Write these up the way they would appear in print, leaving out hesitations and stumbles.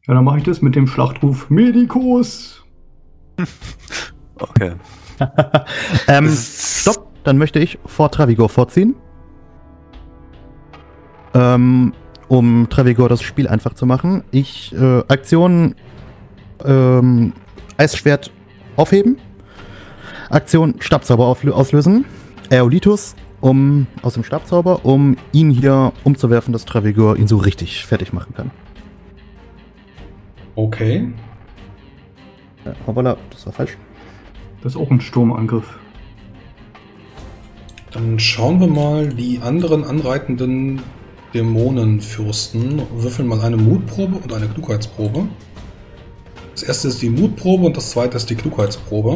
Ja, dann mache ich das mit dem Schlachtruf Medicus. Okay. Stopp, dann möchte ich vor Travigor vorziehen. Um Travigor das Spiel einfach zu machen. Aktion Eisschwert aufheben. Aktion Stabzauber auslösen. Aeolitus aus dem Stabzauber, um ihn hier umzuwerfen, dass Travigor ihn so richtig fertig machen kann. Okay. Hoppala, das war falsch. Das ist auch ein Sturmangriff. Dann schauen wir mal die anderen anreitenden Dämonenfürsten. Würfeln mal eine Mutprobe und eine Klugheitsprobe. Das erste ist die Mutprobe und das zweite ist die Klugheitsprobe.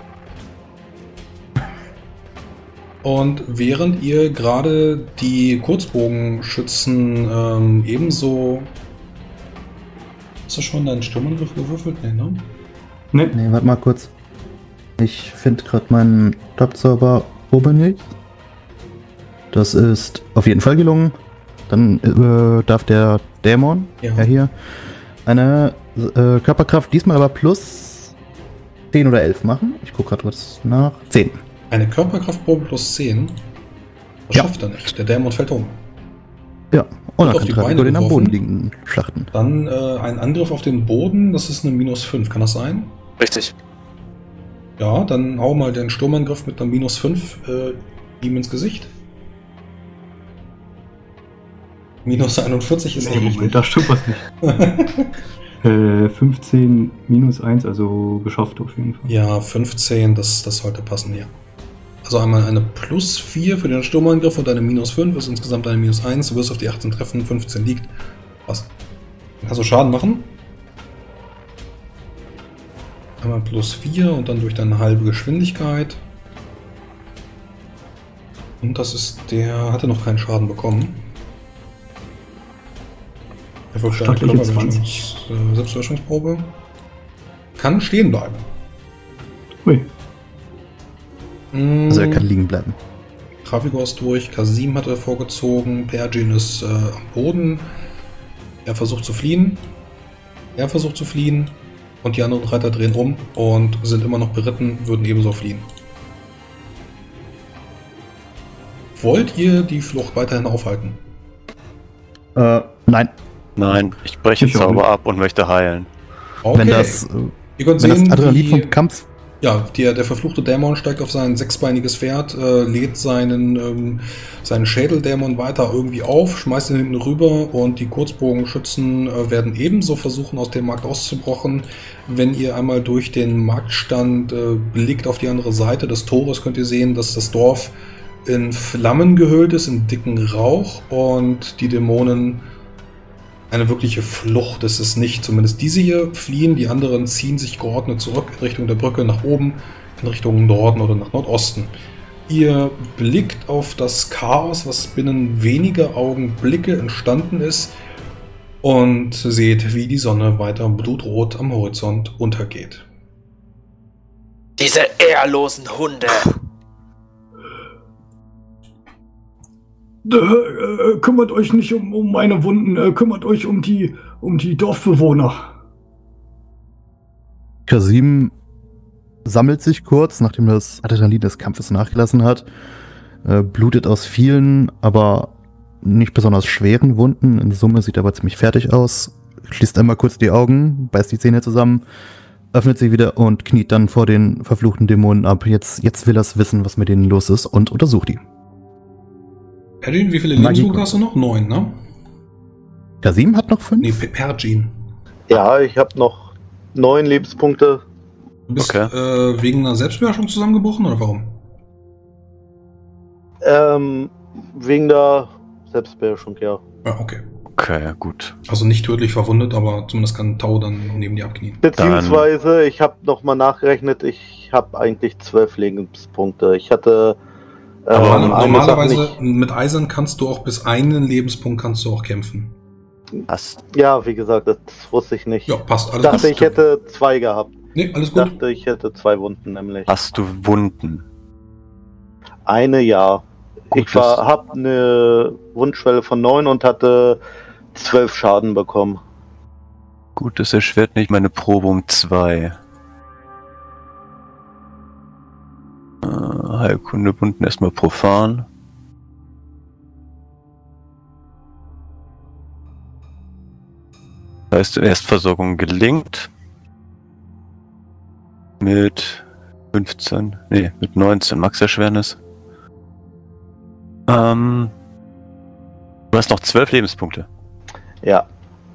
Und während ihr gerade die Kurzbogenschützen ebenso... Hast du schon deinen Sturmangriff gewürfelt? Nee, ne? Ne, Nee, warte mal kurz. Ich finde gerade meinen Stabzauber oben nicht. Das ist auf jeden Fall gelungen. Dann darf der Dämon, Ja. hier, eine Körperkraft, diesmal aber plus 10 oder 11 machen. Ich gucke gerade kurz nach. 10. Eine Körperkraftprobe plus 10. Das Ja. schafft er nicht. Der Dämon fällt um. Ja, und auf dann die kann Beine Travigor den am geworfen. Boden liegenden schlachten. Dann ein Angriff auf den Boden, das ist eine minus 5. Kann das sein? Richtig. Ja, dann hau mal den Sturmangriff mit einer minus 5 ihm ins Gesicht. Minus 41 ist nee, nicht Moment, da stimmt was nicht. 15 minus 1, also geschafft auf jeden Fall. Ja, 15, das sollte passen, ja. Also einmal eine plus 4 für den Sturmangriff und eine minus 5 ist insgesamt eine minus 1. Du wirst auf die 18 treffen, 15 liegt. Passt. Dann kannst du Schaden machen. Einmal plus 4 und dann durch deine halbe Geschwindigkeit. Und das ist der... Hatte noch keinen Schaden bekommen. Erfolgt eine Stattliche 20. Selbstbeherrschungsprobe. Kann stehen bleiben. Ui. Also er kann liegen bleiben. Travigor ist durch, Kasim hat er vorgezogen, Perjin ist am Boden. Er versucht zu fliehen. Er versucht zu fliehen. Und die anderen Reiter drehen um und sind immer noch beritten, würden ebenso fliehen. Wollt ihr die Flucht weiterhin aufhalten? Nein. Nein, ich breche Ich auch Zauber nicht. ab und möchte heilen. Okay. Ihr könnt Wenn das Adrenalin vom Kampf. Ja, der verfluchte Dämon steigt auf sein sechsbeiniges Pferd, lädt seinen Schädeldämon weiter irgendwie auf, schmeißt ihn hinten rüber und die Kurzbogenschützen werden ebenso versuchen, aus dem Markt auszubrochen. Wenn ihr einmal durch den Marktstand blickt auf die andere Seite des Tores, könnt ihr sehen, dass das Dorf in Flammen gehüllt ist, in dicken Rauch und die Dämonen eine wirkliche Flucht ist es nicht. Zumindest diese hier fliehen, die anderen ziehen sich geordnet zurück in Richtung der Brücke, nach oben, in Richtung Norden oder nach Nordosten. Ihr blickt auf das Chaos, was binnen weniger Augenblicke entstanden ist und seht, wie die Sonne weiter blutrot am Horizont untergeht. Diese ehrlosen Hunde. Kümmert euch nicht um meine Wunden, kümmert euch um die Dorfbewohner. Kasim sammelt sich kurz, nachdem das Adrenalin des Kampfes nachgelassen hat, blutet aus vielen, aber nicht besonders schweren Wunden. In Summe sieht er aber ziemlich fertig aus, schließt einmal kurz die Augen, beißt die Zähne zusammen, öffnet sie wieder und kniet dann vor den verfluchten Dämonen ab. Jetzt will er wissen, was mit denen los ist und untersucht die. Perjin, wie viele Magie- Lebenspunkte hast du noch? 9, ne? Kasim hat noch 5? Nee, Perjin. Ja, ich habe noch 9 Lebenspunkte. Du bist Okay. wegen einer Selbstbeherrschung zusammengebrochen oder warum? Wegen der Selbstbeherrschung, ja. Ja, okay. Okay, gut. Also nicht tödlich verwundet, aber zumindest kann Tau dann neben dir abknien. Beziehungsweise, ich habe nochmal nachgerechnet, ich habe eigentlich 12 Lebenspunkte. Ich hatte Aber eine normalerweise Sache mit Eisern kannst du auch bis einen Lebenspunkt kannst du auch kämpfen. Hast, nicht, ja, wie gesagt, das wusste ich nicht. Ja, passt. Ich Alles dachte, gut. ich hätte 2 gehabt. Nee, alles Ich gut. dachte, ich hätte 2 Wunden nämlich. hast du Wunden? Eine, ja. Gut, Ich habe eine Wundschwelle von 9 und hatte 12 Schaden bekommen. Gut, das erschwert nicht meine Probe um 2. Heilkunde Wunden erstmal profan. Das heißt, Erstversorgung gelingt. Mit 15, nee, mit 19 Max-Erschwernis. Du hast noch 12 Lebenspunkte. Ja.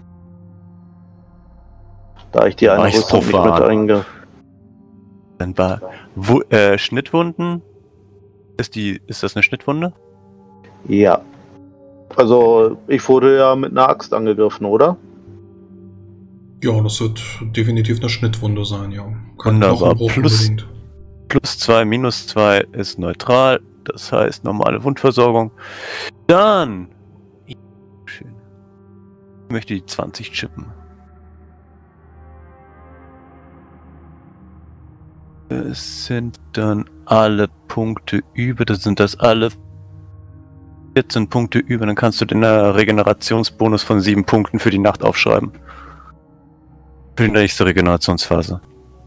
Da ich die eine Reich's Rüstung nicht mit profan. Dann war Schnittwunden. Ist das eine Schnittwunde? Ja. Also, ich wurde ja mit einer Axt angegriffen, oder? Ja, das wird definitiv eine Schnittwunde sein, ja. Kein Wunderbar. Knochenbruch Plus- unbedingt. +2, -2 ist neutral. Das heißt normale Wundversorgung. Dann. Schön. Ich möchte die 20 chippen. Es sind dann alle Punkte über. Das sind das alle 14 Punkte über. Dann kannst du den Regenerationsbonus von 7 Punkten für die Nacht aufschreiben. Für die nächste Regenerationsphase.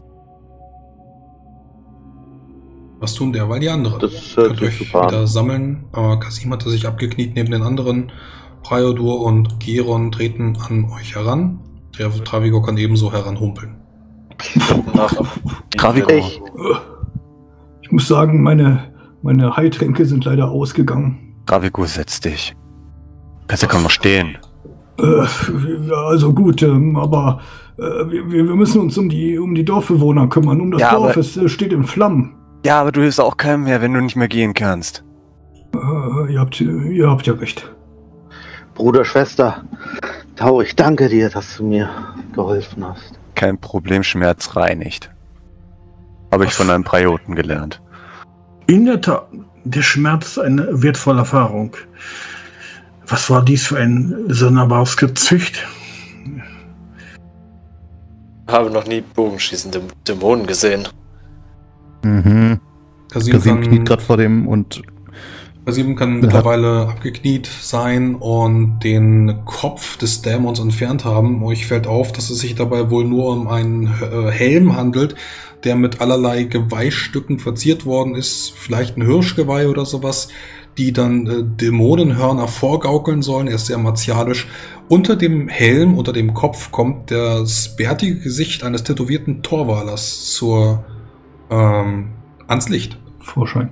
Was tun derweil die anderen? Das hört Könnt sich euch super wieder an. sammeln. Kasim hatte sich abgekniet neben den anderen. Priodur und Geron treten an euch heran. Der Travigo kann ebenso heranhumpeln. Travigo. Ich muss sagen, meine Heiltränke sind leider ausgegangen. Travigo, setz dich. Kannst ja kaum noch stehen. Ja, also gut, aber wir müssen uns um die Dorfbewohner kümmern. Um das Ja, Dorf, aber- es steht in Flammen. Ja, aber du hilfst auch keinem mehr, wenn du nicht mehr gehen kannst. Ihr habt ja recht. Bruder, Schwester, Tau, ich danke dir, dass du mir geholfen hast. Kein Problem, Schmerz reinigt. Habe ich von einem Prioten gelernt. In der Tat, der Schmerz ist eine wertvolle Erfahrung. Was war dies für ein sonderbares Gezücht? Habe noch nie bogenschießende Dämonen gesehen. Mhm. Kasim Kasim kniet kann, gerade vor dem und Kasim kann mittlerweile abgekniet sein und den Kopf des Dämons entfernt haben. Euch fällt auf, dass es sich dabei wohl nur um einen Helm handelt, der mit allerlei Geweihstücken verziert worden ist. Vielleicht ein Hirschgeweih oder sowas, die dann Dämonenhörner vorgaukeln sollen. Er ist sehr martialisch. Unter dem Helm, unter dem Kopf kommt das bärtige Gesicht eines tätowierten Torwalers ans Licht. Vorschein.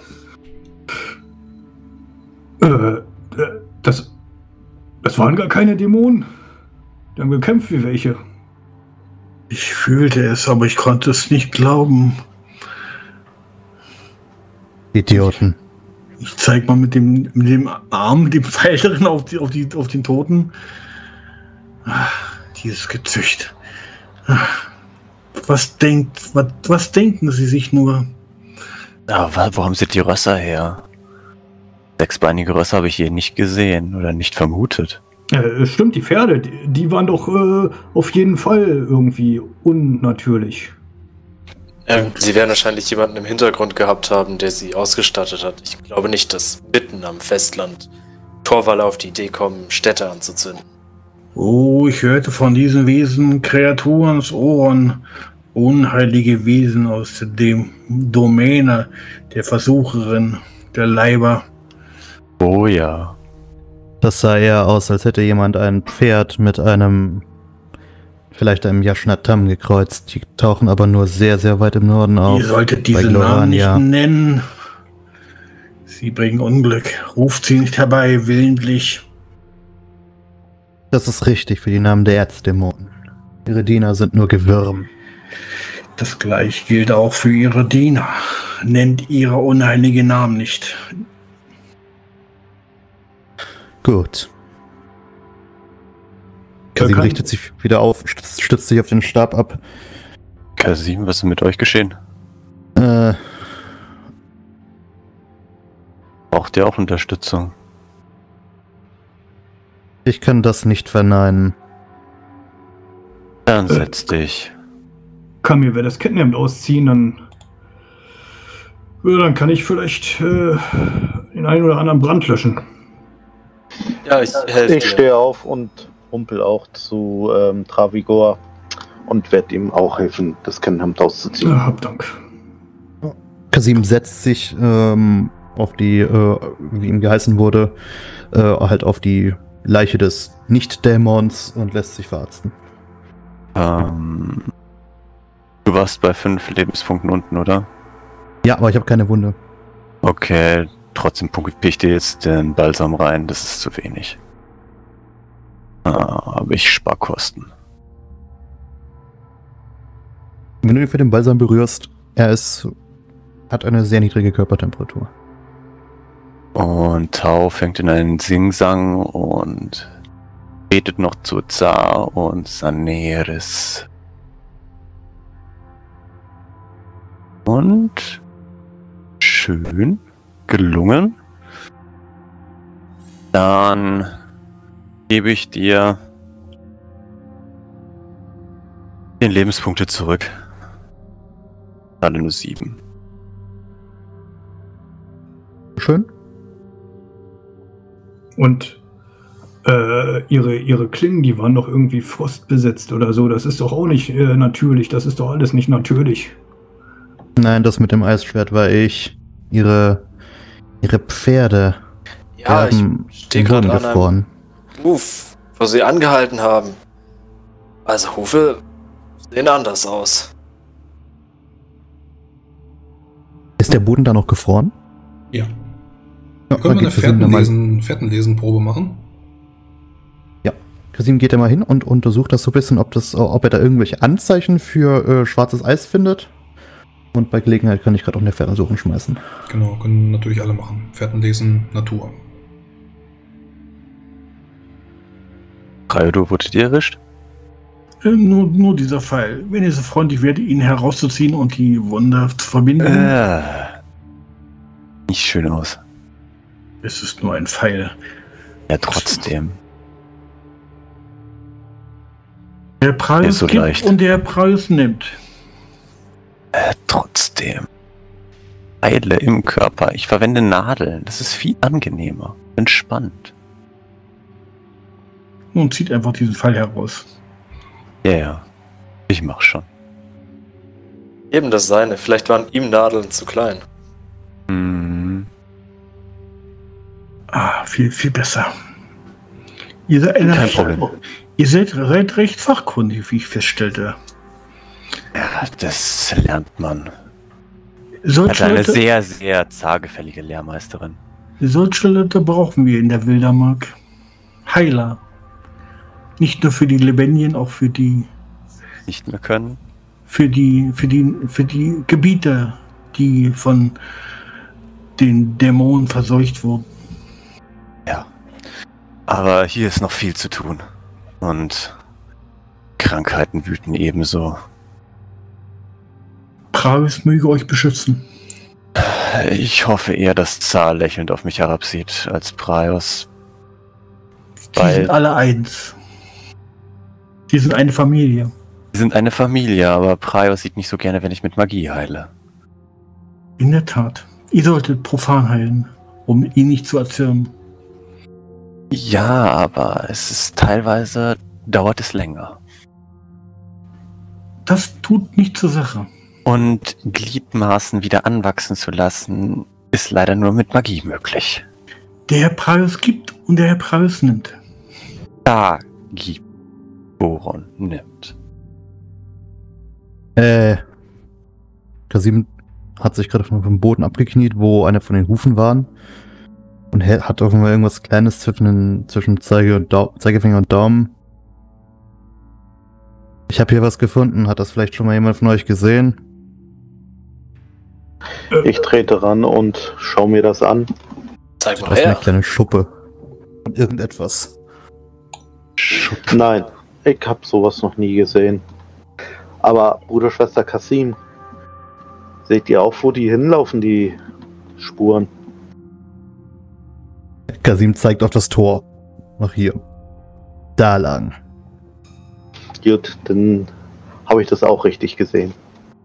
Das waren gar keine Dämonen. Die haben gekämpft wie welche. Ich fühlte es, aber ich konnte es nicht glauben. Idioten. Ich zeig mal mit dem Arm, dem Pfeil drin auf den Toten. Dieses Gezücht. Was denken Sie sich nur? Aber wo haben sie die Rösser her? 6-beinige Rösser habe ich hier nicht gesehen oder nicht vermutet. Stimmt, die Pferde, die waren doch auf jeden Fall irgendwie unnatürlich. Sie werden wahrscheinlich jemanden im Hintergrund gehabt haben, der sie ausgestattet hat. Ich glaube nicht, dass mitten am Festland Torwaller auf die Idee kommen, Städte anzuzünden. Oh, ich hörte von diesen Wesen Kreaturens Ohren. Unheilige Wesen aus der Domäne der Versucherin, der Leiber. Oh ja. Das sah eher aus, als hätte jemand ein Pferd mit vielleicht einem Yashnatam gekreuzt. Die tauchen aber nur sehr, sehr weit im Norden auf. Ihr solltet diese bei Namen nicht Glorania. nennen. Sie bringen Unglück. Ruft sie nicht herbei, willentlich. Das ist richtig für die Namen der Erzdämonen. Ihre Diener sind nur Gewürm. Das gleiche gilt auch für ihre Diener. Nennt ihre unheiligen Namen nicht. Gut. Kasim kann- richtet sich wieder auf, stützt sich auf den Stab ab. Kasim, was ist mit euch geschehen? Braucht ihr auch Unterstützung? Ich kann das nicht verneinen. Dann setz dich. Kann mir wer das Kettenhemd ausziehen, dann kann ich vielleicht den einen oder anderen Brand löschen. Ja, ich helfe Ich dir. stehe auf und Kumpel auch zu Travigor und werde ihm auch helfen, das Kennhemd auszuziehen. Ja, hab Dank. Kasim setzt sich auf die, wie ihm geheißen wurde, halt auf die Leiche des Nicht-Dämons und lässt sich verarzten. Du warst bei 5 Lebenspunkten unten, oder? Ja, aber ich habe keine Wunde. Okay, trotzdem pumpe ich dir jetzt den Balsam rein, das ist zu wenig. Aber ich spare Kosten. Wenn du ihn für den Balsam berührst, hat eine sehr niedrige Körpertemperatur. Und Tau fängt in einen Singsang und betet noch zu Zar und Saneris. Und schön gelungen. Dann gebe ich dir 10 Lebenspunkte zurück. Alle nur 7. Schön. Und ihre Klingen, die waren doch irgendwie frostbesetzt oder so. Das ist doch auch nicht natürlich. Das ist doch alles nicht natürlich. Nein, das mit dem Eisschwert war ich. Ihre Pferde Ja, ich haben stehe den Boden gerade an gefroren. einem Hof, wo sie angehalten haben. Also Hufe sehen anders aus. Ist der Boden da noch gefroren? Ja. Ja, Können wir dann eine geht Kasim Fährtenlesen-Probe machen? Kasim geht da mal hin und untersucht das so ein bisschen, ob er da irgendwelche Anzeichen für schwarzes Eis findet. Und bei Gelegenheit kann ich gerade auch eine Fährtensuchen schmeißen. Genau, können natürlich alle machen. Fährtenlesen, Natur. Raido, wurdet ihr erwischt? Nur dieser Fall. Wenn ihr so freundlich werdet, ihn herauszuziehen und die Wunde zu verbinden. Nicht schön aus. Es ist nur ein Pfeil. Ja, trotzdem. Der Preis Ist so gibt leicht. und der Preis nimmt. Trotzdem. Eile im Körper. Ich verwende Nadeln. Das ist viel angenehmer. Entspannt. Und zieht einfach diesen Pfeil heraus. Ja. Ich mach schon. Eben das seine. Vielleicht waren ihm Nadeln zu klein. Hm. Viel besser. Ihr seid, Kein Problem. Ihr seid recht fachkundig, wie ich feststellte. Ja, das lernt man. Solche Hat eine Leute, sehr, sehr zaggefällige Lehrmeisterin. solche Leute brauchen wir in der Wildermark. Heiler. Nicht nur für die Lebendigen, auch für die Nicht mehr können. für die Gebiete, die von den Dämonen verseucht wurden. Ja. Aber hier ist noch viel zu tun. Und Krankheiten wüten ebenso. Pravis möge euch beschützen. Ich hoffe eher, dass Zar lächelnd auf mich herabsieht als Praios. Die sind alle eins. Die sind eine Familie. Sie sind eine Familie, aber Praios sieht nicht so gerne, wenn ich mit Magie heile. In der Tat. Ihr solltet profan heilen, um ihn nicht zu erzürnen. Ja, aber es ist teilweise dauert es länger. Das tut nicht zur Sache. Und Gliedmaßen wieder anwachsen zu lassen, ist leider nur mit Magie möglich. Der Herr Pravis gibt und der Herr Pravis nimmt. Da gibt Boron nimmt. Kasim hat sich gerade vom Boden abgekniet, wo einer von den Hufen waren. Und hat offenbar irgendwas Kleines zwischen Zeigefinger und Daumen. Ich habe hier was gefunden. Hat das vielleicht schon mal jemand von euch gesehen? Ich trete ran und schaue mir das an. Zeig mal Das ist eine her. kleine Schuppe. Von irgendetwas. Nein, ich habe sowas noch nie gesehen. Aber Bruder, Schwester Kasim, seht ihr auch, wo die hinlaufen, die Spuren? Kasim zeigt auf das Tor. Nach hier. Da lang. Gut, dann habe ich das auch richtig gesehen.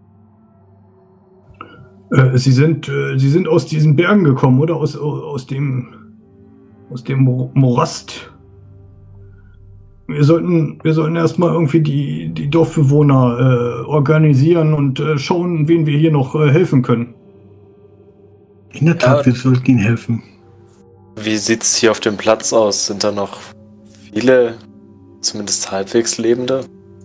Sie sind aus diesen Bergen gekommen, oder? Aus dem Morast. wir sollten erstmal irgendwie die Dorfbewohner organisieren und schauen, wen wir hier noch helfen können. In der Tat, wir sollten ihnen helfen. Wie sieht's hier auf dem Platz aus? Sind da noch viele, zumindest halbwegs Lebende?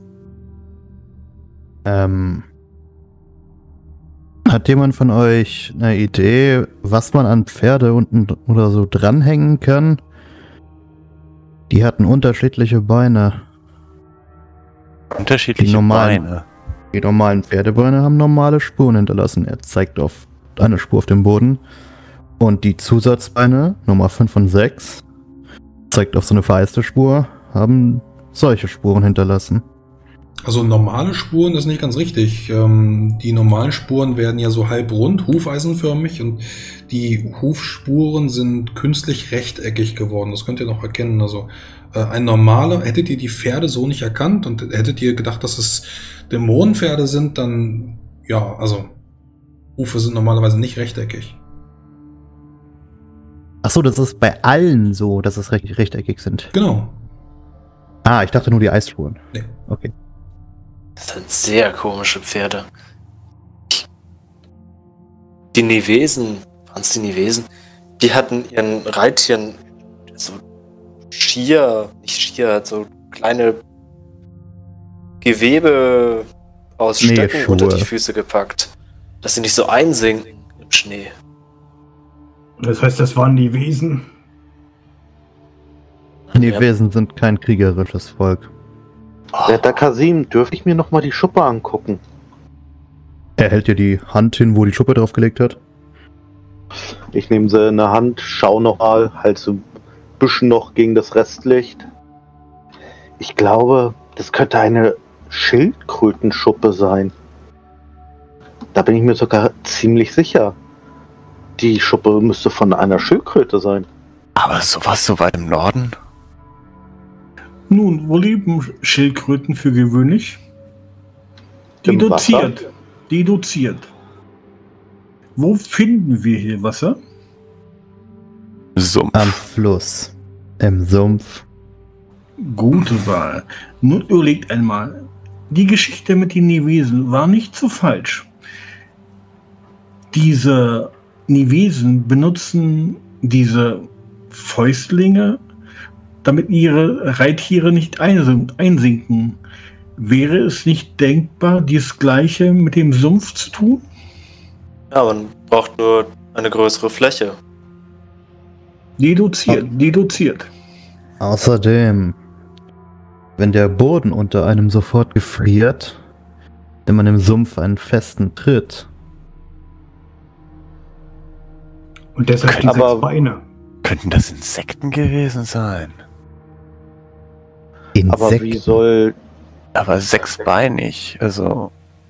Hat jemand von euch eine Idee, was man an Pferde unten oder so dranhängen kann? Die hatten unterschiedliche Beine. Unterschiedliche Beine? Die normalen Pferdebeine haben normale Spuren hinterlassen. Er zeigt auf eine Spur auf dem Boden. Und die Zusatzbeine, Nummer 5 und 6, zeigt auf so eine vereiste Spur, haben solche Spuren hinterlassen. Also normale Spuren ist nicht ganz richtig. Die normalen Spuren werden ja so halbrund, hufeisenförmig, und die Hufspuren sind künstlich rechteckig geworden. Das könnt ihr noch erkennen. Also ein normaler, hättet ihr die Pferde so nicht erkannt und hättet ihr gedacht, dass es Dämonenpferde sind, dann ja, also Hufe sind normalerweise nicht rechteckig. Achso, das ist bei allen so, dass es rechteckig sind. Genau. Ah, ich dachte nur die Eisspuren. Nee. Okay. Das sind sehr komische Pferde. Die Nivesen, waren es die Nivesen? Die hatten ihren Reittieren so so kleine Gewebe aus Stöcken unter die Füße gepackt, dass sie nicht so einsinken im Schnee. Das heißt, das waren die Wesen? Nivesen sind kein kriegerisches Volk. Vetter Kasim, dürfte ich mir nochmal die Schuppe angucken? Er hält dir die Hand hin, wo die Schuppe draufgelegt hat. Ich nehme sie in der Hand, schau noch mal, halt so ein bisschen noch gegen das Restlicht. Ich glaube, das könnte eine Schildkrötenschuppe sein. Da bin ich mir sogar ziemlich sicher. Die Schuppe müsste von einer Schildkröte sein. Aber sowas so weit im Norden? Nun, wo leben Schildkröten für gewöhnlich? Deduziert. Wo finden wir hier Wasser? Sumpf. Am Fluss. Im Sumpf. Gute Wahl. Nun überlegt einmal. Die Geschichte mit den Nivesen war nicht so falsch. Diese Nivesen benutzen diese Fäustlinge, damit ihre Reittiere nicht einsinken. Wäre es nicht denkbar, dies Gleiche mit dem Sumpf zu tun? Ja, man braucht nur eine größere Fläche. Deduziert. Außerdem, wenn der Boden unter einem sofort gefriert, wenn man im Sumpf einen festen Tritt. Und deshalb die 6 Beine. Könnten das Insekten gewesen sein? Aber wie soll... Aber 6beinig, also...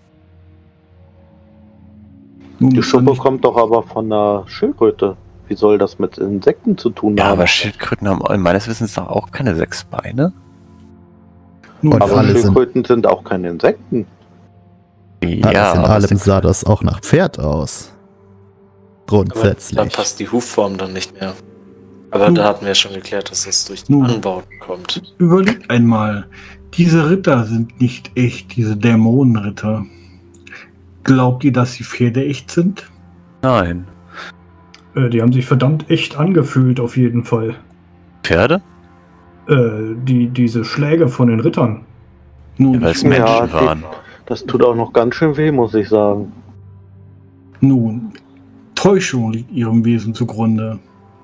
Die Schuppe kommt doch aber von einer Schildkröte. Wie soll das mit Insekten zu tun haben? Ja, aber Schildkröten haben meines Wissens doch auch keine 6 Beine. Aber Schildkröten sind auch keine Insekten. Ja, in allem sah das auch nach Pferd aus. Grundsätzlich. Aber dann passt die Hufform dann nicht mehr. Aber da hatten wir ja schon geklärt, dass es durch die Anbauten kommt. Überlegt einmal, diese Ritter sind nicht echt, diese Dämonenritter. Glaubt ihr, dass die Pferde echt sind? Nein. Die haben sich verdammt echt angefühlt, auf jeden Fall. Pferde? Diese Schläge von den Rittern. Nun, weil es Menschen waren. Das tut auch noch ganz schön weh, muss ich sagen. Nun, Täuschung liegt ihrem Wesen zugrunde.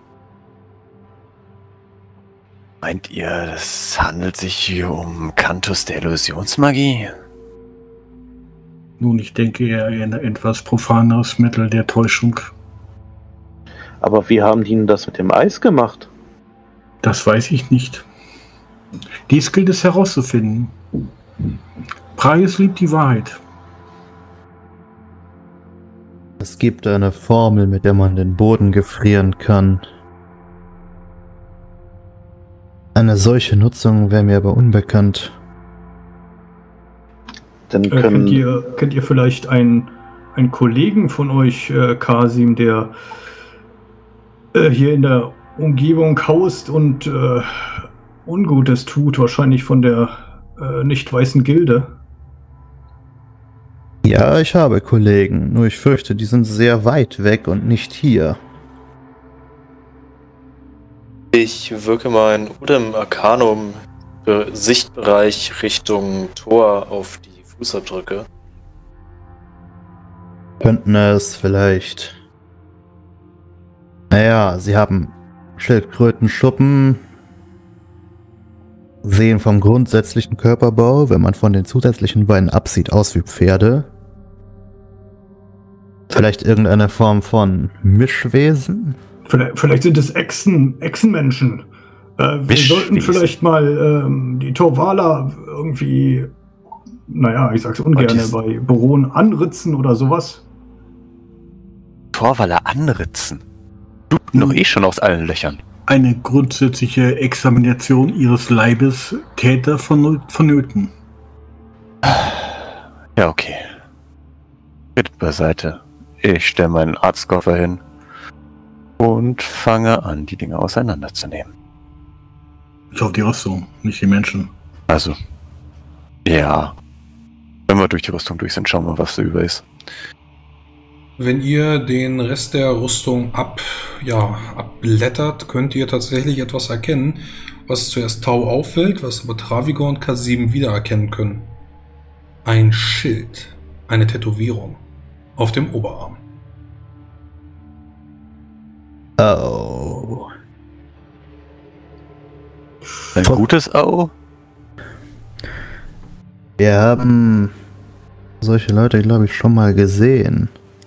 Meint ihr, es handelt sich hier um Cantus der Illusionsmagie? Nun, ich denke eher ein etwas profaneres Mittel der Täuschung. Aber wie haben die denn das mit dem Eis gemacht? Das weiß ich nicht. Dies gilt es herauszufinden. Preis liebt die Wahrheit. Es gibt eine Formel, mit der man den Boden gefrieren kann. Eine solche Nutzung wäre mir aber unbekannt. Dann kennt ihr vielleicht einen Kollegen von euch, Kasim, der hier in der Umgebung haust und Ungutes tut, wahrscheinlich von der nicht weißen Gilde. Ja, ich habe Kollegen, nur ich fürchte, die sind sehr weit weg und nicht hier. Ich wirke mein Udem Arcanum Sichtbereich Richtung Tor auf die Fußabdrücke. Könnten es vielleicht... Naja, sie haben Schildkrötenschuppen, sehen vom grundsätzlichen Körperbau, wenn man von den zusätzlichen Beinen absieht, aus wie Pferde. Vielleicht irgendeine Form von Mischwesen? Vielleicht sind es Echsenmenschen. Wir sollten vielleicht mal die Torvaler irgendwie, naja, ich sag's ungern, bei Baron anritzen oder sowas. Torvaler anritzen? Bluten doch eh schon aus allen Löchern. Eine grundsätzliche Examination ihres Leibes täte vonnöten. Ja, okay. Bitte beiseite. Ich stelle meinen Arztkoffer hin und fange an, die Dinge auseinanderzunehmen. Ich hoffe die Rüstung, nicht die Menschen. Also, ja. Wenn wir durch die Rüstung durch sind, schauen wir, was da über ist. Wenn ihr den Rest der Rüstung abblättert, könnt ihr tatsächlich etwas erkennen, was zuerst Tau auffällt, was aber Travigo und K7 wiedererkennen können. Ein Schild, eine Tätowierung auf dem Oberarm. Oh. Ein gutes Au? Wir haben solche Leute, glaube ich, schon mal gesehen.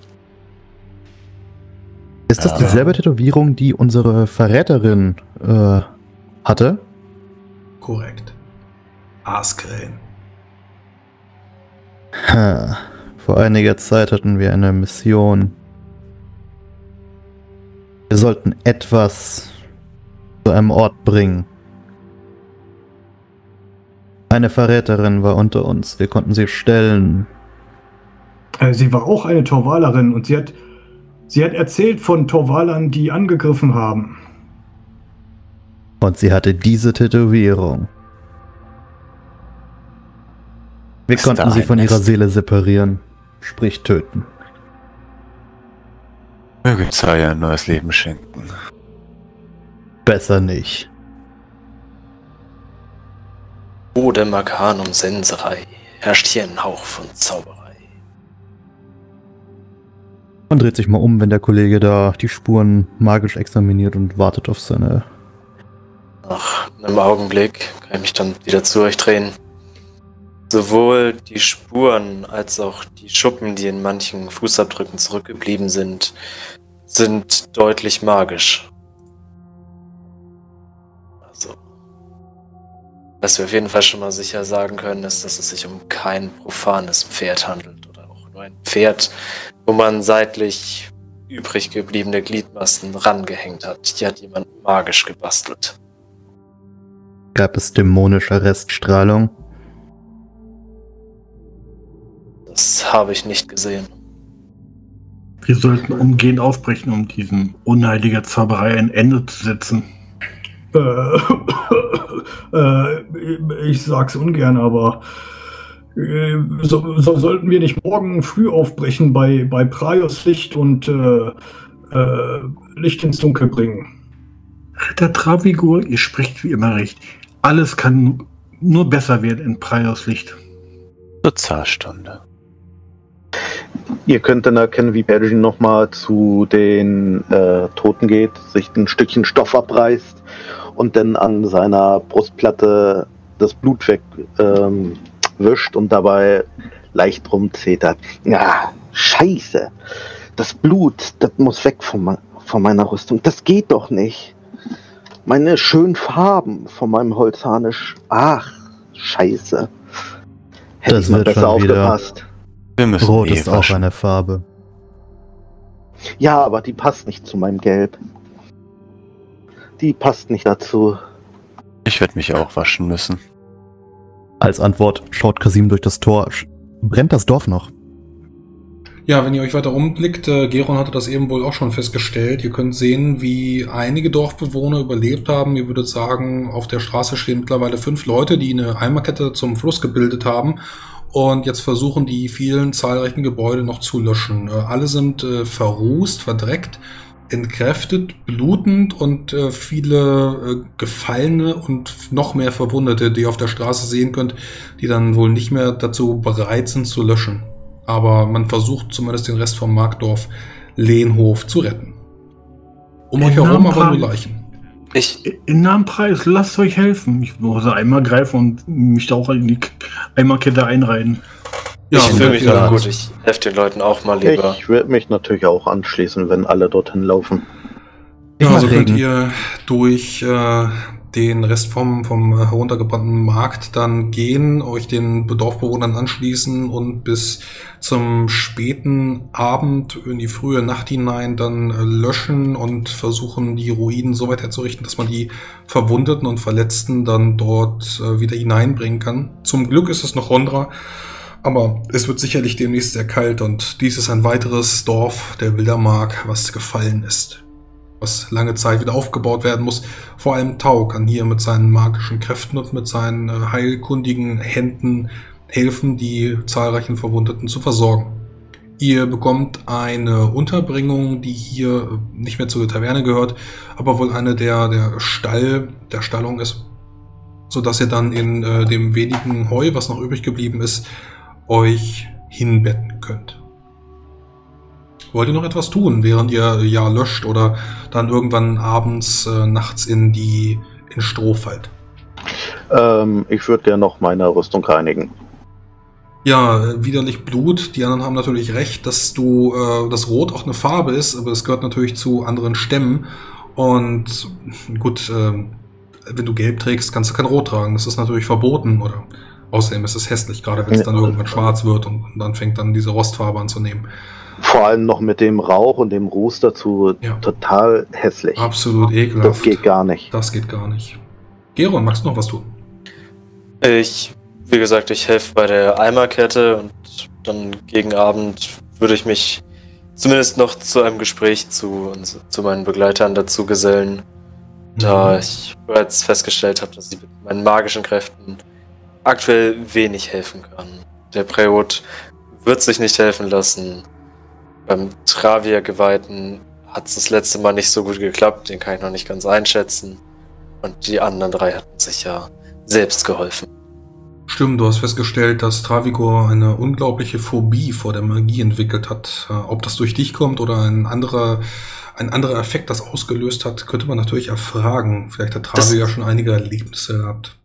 Ist das dieselbe Tätowierung, die unsere Verräterin hatte? Korrekt. Askren. Vor einiger Zeit hatten wir eine Mission. Wir sollten etwas zu einem Ort bringen. Eine Verräterin war unter uns. Wir konnten sie stellen. Sie war auch eine Torvalerin und sie hat erzählt von Torvalern, die angegriffen haben. Und sie hatte diese Tätowierung. Wir konnten sie von ihrer Seele separieren. Sprich töten. Möge Zaya ein neues Leben schenken. Besser nicht. Udem Arcanum Senserei. Herrscht hier ein Hauch von Zauberei. Man dreht sich mal um, wenn der Kollege da die Spuren magisch examiniert und wartet auf seine... Nach einem Augenblick kann ich mich dann wieder zu euch drehen. Sowohl die Spuren als auch die Schuppen, die in manchen Fußabdrücken zurückgeblieben sind, sind deutlich magisch. Also, was wir auf jeden Fall schon mal sicher sagen können, ist, dass es sich um kein profanes Pferd handelt oder auch nur ein Pferd, wo man seitlich übrig gebliebene Gliedmaßen rangehängt hat. Die hat jemand magisch gebastelt. Gab es dämonische Reststrahlung? Das habe ich nicht gesehen. Wir sollten umgehend aufbrechen, um diesen unheiliger Zauberei ein Ende zu setzen. Ich sag's ungern, aber so sollten wir nicht morgen früh aufbrechen bei Praios Licht und Licht ins Dunkel bringen. Ritter Travigur, ihr spricht wie immer recht. Alles kann nur besser werden in Praios Licht. Zur Zarstunde. Ihr könnt dann erkennen, wie Pergin nochmal zu den Toten geht, sich ein Stückchen Stoff abreißt und dann an seiner Brustplatte das Blut wegwischt und dabei leicht rumzetert. Ja, scheiße. Das Blut, das muss weg von meiner Rüstung. Das geht doch nicht. Meine schönen Farben von meinem Holzharnisch. Ach, scheiße. Hätte Das ich mal wird besser schon wieder. aufgepasst. Wir müssen Rot ist auch waschen. eine Farbe. Ja, aber die passt nicht zu meinem Gelb. Die passt nicht dazu. Ich werde mich auch waschen müssen. Als Antwort schaut Kasim durch das Tor. Brennt das Dorf noch? Ja, wenn ihr euch weiter umblickt, Geron hatte das eben wohl auch schon festgestellt. Ihr könnt sehen, wie einige Dorfbewohner überlebt haben. Ihr würdet sagen, auf der Straße stehen mittlerweile 5 Leute, die eine Eimerkette zum Fluss gebildet haben und jetzt versuchen, die vielen zahlreichen Gebäude noch zu löschen. Alle sind verrußt, verdreckt, entkräftet, blutend und viele Gefallene und noch mehr Verwundete, die ihr auf der Straße sehen könnt, die dann wohl nicht mehr dazu bereit sind zu löschen. Aber man versucht zumindest den Rest vom Marktdorf Lehnhof zu retten. Um euch herum aber nur Leichen. In Namenpreis, lasst euch helfen. Ich muss einmal greifen und mich da auch in die Eimerkette einreihen. Ja, ich fühle mich da gut. Ich helfe den Leuten auch mal lieber. Ich würde mich natürlich auch anschließen, wenn alle dorthin laufen. Ja, also könnt ihr durch den Rest vom heruntergebrannten Markt dann gehen, euch den Dorfbewohnern anschließen und bis zum späten Abend in die frühe Nacht hinein dann löschen und versuchen, die Ruinen so weit herzurichten, dass man die Verwundeten und Verletzten dann dort wieder hineinbringen kann. Zum Glück ist es noch Rondra, aber es wird sicherlich demnächst sehr kalt und dies ist ein weiteres Dorf der Wildermark, was gefallen ist. Was lange Zeit wieder aufgebaut werden muss. Vor allem Tau kann hier mit seinen magischen Kräften und mit seinen heilkundigen Händen helfen, die zahlreichen Verwundeten zu versorgen. Ihr bekommt eine Unterbringung, die hier nicht mehr zur Taverne gehört, aber wohl eine der Stallung ist, sodass ihr dann in dem wenigen Heu, was noch übrig geblieben ist, euch hinbetten könnt. Wollt ihr noch etwas tun, während ihr ja löscht oder dann irgendwann abends, nachts in Stroh fallt? Ich würde gerne noch meine Rüstung reinigen. Ja, widerlich Blut. Die anderen haben natürlich recht, dass das Rot auch eine Farbe ist, aber es gehört natürlich zu anderen Stämmen. Und gut, wenn du Gelb trägst, kannst du kein Rot tragen. Das ist natürlich verboten, oder außerdem ist es hässlich, gerade wenn es dann irgendwann schwarz wird und dann fängt dann diese Rostfarbe an zu nehmen. Vor allem noch mit dem Rauch und dem Ruß dazu, total hässlich. Absolut ekelhaft. Das geht gar nicht. Das geht gar nicht. Geron, magst du noch was tun? Wie gesagt, ich helfe bei der Eimerkette und dann gegen Abend würde ich mich zumindest noch zu einem Gespräch zu meinen Begleitern dazu gesellen, da ich bereits festgestellt habe, dass ich mit meinen magischen Kräften aktuell wenig helfen kann. Der Präot wird sich nicht helfen lassen. Beim Travia-Geweihten hat es das letzte Mal nicht so gut geklappt, den kann ich noch nicht ganz einschätzen. Und die anderen 3 hatten sich ja selbst geholfen. Stimmt, du hast festgestellt, dass Travigor eine unglaubliche Phobie vor der Magie entwickelt hat. Ob das durch dich kommt oder ein anderer Effekt das ausgelöst hat, könnte man natürlich erfragen. Vielleicht hat Travigor ja schon einige Erlebnisse gehabt.